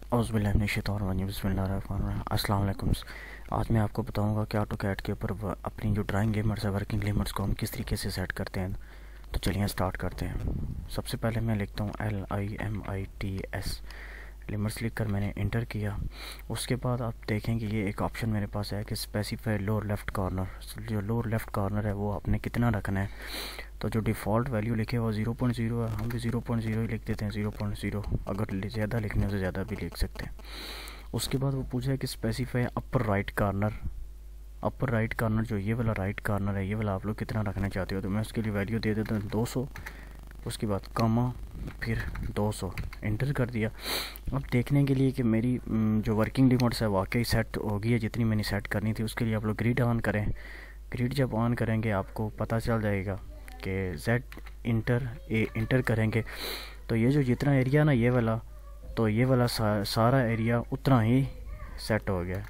अस्सलाम वालेकुम। आज मैं आपको बताऊंगा कि ऑटोकैड के ऊपर अपनी जो ड्राइंग लिमिट्स है, वर्किंग लिमिट्स को हम किस तरीके से सेट करते हैं। तो चलिए स्टार्ट करते हैं। सबसे पहले मैं लिखता हूँ LIMITS। लिमिट्स लिख कर मैंने इंटर किया। उसके बाद आप देखेंगे ये एक ऑप्शन मेरे पास है कि स्पेसिफाई लोअर लेफ़्ट कॉर्नर। जो लोअर लेफ़्ट कॉर्नर है वो आपने कितना रखना है। तो जो डिफ़ॉल्ट वैल्यू लिखे वो 0.0 है, हम भी 0.0 ही लिख देते हैं। 0.0, अगर ज़्यादा लिखने हो तो ज़्यादा भी लिख सकते हैं। उसके बाद वो पूछा है कि specify upper right corner. Upper right corner जो ये वाला राइट कॉर्नर है, ये वाला आप लोग कितना रखना चाहते हो। तो मैं उसके लिए वैल्यू दे देता हूँ 200। उसके बाद कॉमा फिर 200 इंटर कर दिया। अब देखने के लिए कि मेरी जो वर्किंग लिमिट्स है वाकई सेट हो गई है जितनी मैंने सेट करनी थी, उसके लिए आप लोग ग्रिड ऑन करें। ग्रिड जब ऑन करेंगे आपको पता चल जाएगा कि Z इंटर A इंटर करेंगे तो ये जो जितना एरिया ना ये वाला, तो ये वाला सारा एरिया उतना ही सेट हो गया।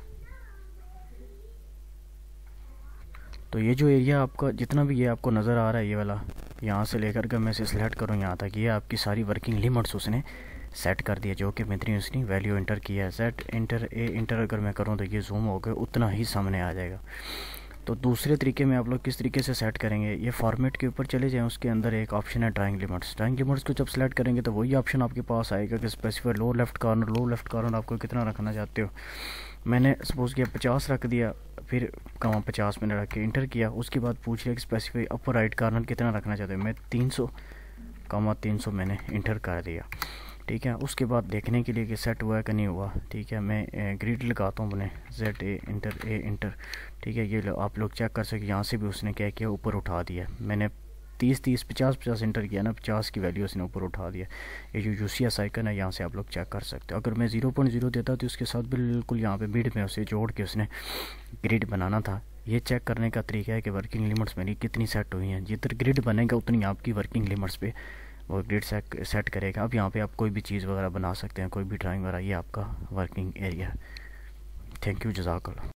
तो ये जो एरिया आपका जितना भी ये आपको नज़र आ रहा है, ये वाला यहाँ से लेकर के मैं इसे सेलेक्ट करूँ यहाँ तक, ये आपकी सारी वर्किंग लिमिट्स उसने सेट कर दिया जो कि मैंने उसने वैल्यू इंटर किया है। Z इंटर A इंटर अगर मैं करूँ तो ये जूम होकर उतना ही सामने आ जाएगा। तो दूसरे तरीके में आप लोग किस तरीके से सेट करेंगे, ये फॉर्मेट के ऊपर चले जाएं। उसके अंदर एक ऑप्शन है ड्राइंग लिमिट्स। ड्राइंग लिमिट्स को जब सेलेक्ट करेंगे तो वही ऑप्शन आपके पास आएगा कि स्पेसिफाई लो लेफ़्ट कॉर्नर आपको कितना रखना चाहते हो। मैंने सपोज़ किया 50 रख दिया, फिर 50 मैंने रख के इंटर किया। उसके बाद पूछ लिया कि स्पेसिफाई अपर राइट कॉर्नर कितना रखना चाहते हो। मैं 300 मैंने इंटर कर दिया। ठीक है, उसके बाद देखने के लिए कि सेट हुआ है कि नहीं हुआ। ठीक है, मैं ग्रिड लगाता हूँ अपने Z A इंटर। ठीक है, ये आप लोग चेक कर सकें। यहाँ से भी उसने क्या किया, ऊपर उठा दिया। मैंने 50 इंटर किया ना, 50 की वैल्यू उसने ऊपर उठा दिया। ये जो UCS आइकन है यहाँ से आप लोग चेक कर सकते हो। अगर मैं 0.0 देता तो उसके साथ बिल्कुल यहाँ पे मिड में उसे जोड़ के उसने ग्रिड बनाना था। ये चेक करने का तरीका है कि वर्किंग लिमिट्स मेरी कितनी सेट हुई हैं। जितना ग्रिड बनेगा उतनी आपकी वर्किंग लिमिट्स पे वो ग्रिड सेट करेगा। अब यहाँ पे आप कोई भी चीज़ वगैरह बना सकते हैं, कोई भी ड्राइंग वगैरह। ये आपका वर्किंग एरिया है। थैंक यू, जज़ाकल्लाह।